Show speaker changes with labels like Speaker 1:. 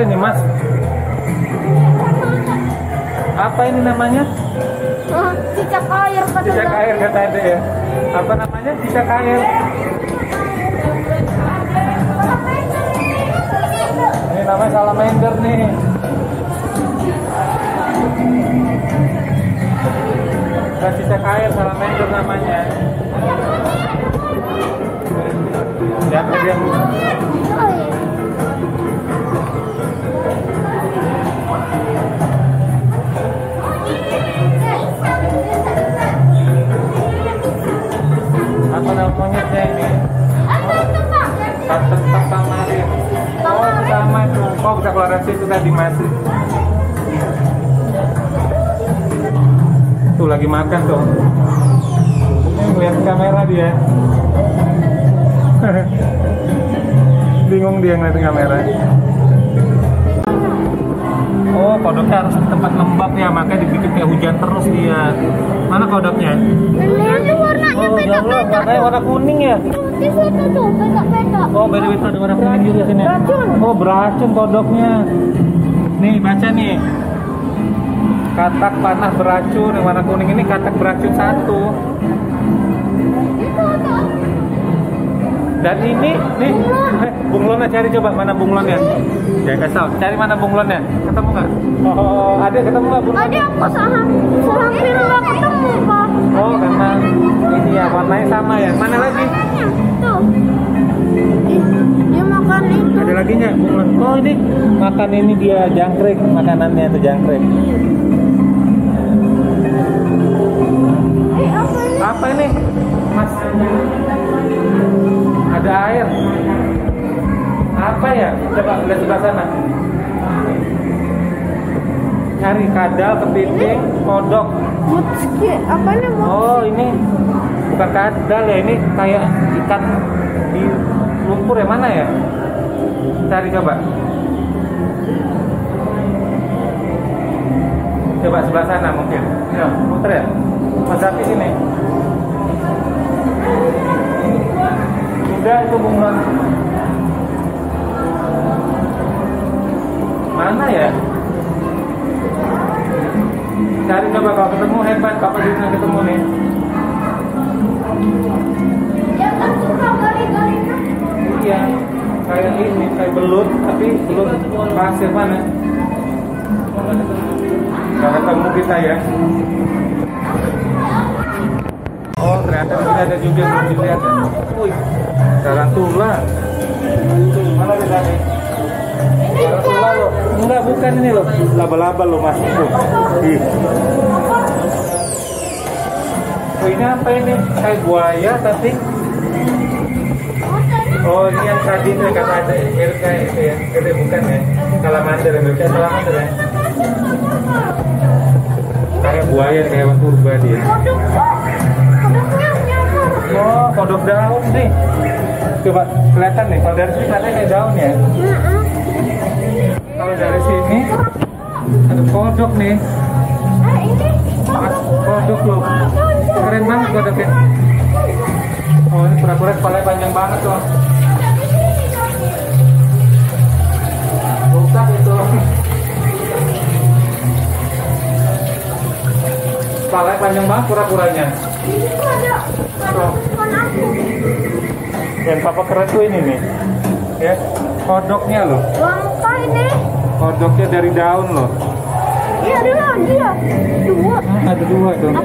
Speaker 1: ini, Mas? Apa ini namanya?
Speaker 2: Cicak air.
Speaker 1: Cicak air kata Adek ya. Apa namanya? Cicak air. Ini namanya salamander nih. Bukan cicak air, salamander namanya. Siapa dia? Apa nama monyetnya ini? Tetap tamarin. Oh, sama itu. Oh, bisa keluar dari situ tadi masih. Tuh lagi makan tuh. Ini ngeliat kamera dia. Bingung dia ngeliat kamera. Oh, kodoknya harus di tempat lembab ya, makanya dibikin kayak hujan terus dia. Mana kodoknya?
Speaker 2: Ini warnanya pedak-pedak.
Speaker 1: Warnanya warna kuning ya?
Speaker 2: Di situ tuh, pedak-pedak.
Speaker 1: Oh, beda-beda ada warna kuning juga sini.
Speaker 2: Beracun.
Speaker 1: Oh, beracun kodoknya. Nih, baca nih. Katak panah beracun, yang warna kuning ini katak beracun 1. Dan ini nih, bunglonnya cari coba mana bunglonnya? Ya kasih tahu, cari mana bunglonnya? Ketemu nggak? Oh, ada ketemu nggak bunglonnya?
Speaker 2: Ada aku sehampir nggak ketemu, Pak.
Speaker 1: Oh, karena ini ya warnanya sama ya. Mana lagi?
Speaker 2: Tuh. Dia makan itu.
Speaker 1: Ada lagi nggak bunglon? Oh, ini makan ini dia jangkrik, makanannya itu jangkrik. Apa ini? Mas, ada air. Apa ya? Coba lihat sebelah sana. Cari kadal, kepiting, kodok.
Speaker 2: Mutski, apa ini?
Speaker 1: Oh, ini bukan kadal ya, ini kayak ikan di lumpur ya, mana ya? Cari coba. Coba sebelah sana mungkin. Ya, muter ya. Mas Zafi sini. Udah itu bunglon. Mana ya? Cari coba, kalau ketemu hebat, Papa juga ketemu nih.
Speaker 2: Dia kan suka gali-galinya.
Speaker 1: Iya, kayak ini, kayak belut, tapi belut pasir mana? Gak ketemu kita ya. Oh, ternyata di sini ada juga yang belum dilihat. Wih, tarantula. Mana beda nih? Tarantula loh. Enggak, bukan ini loh. Laba-laba loh, Mas. Ih. Oh, ini apa ini? Kayak buaya tapi. Oh, ini yang tadi itu kata ada mirip kayak itu ya. Itu bukan ya. Salamander, mirip kayak salamander ya. Kayak buaya, kayak hewan purba dia. Oh, kodok daun nih. Coba kelihatan nih, kalau dari sini kelihatannya kayak daun ya. Kalau dari sini ada kodok nih. Kodok loh. Keren banget kodoknya. Oh, ini pura-pura kepalanya panjang banget loh. Rusak itu. Kepalanya panjang banget pura-puranya. Dan Papa keren tuh ini nih, ya, kodoknya loh.
Speaker 2: Langka ini.
Speaker 1: Kodoknya dari daun loh.
Speaker 2: Iya, ada lagi ya. 2.
Speaker 1: Ada 2 tuh.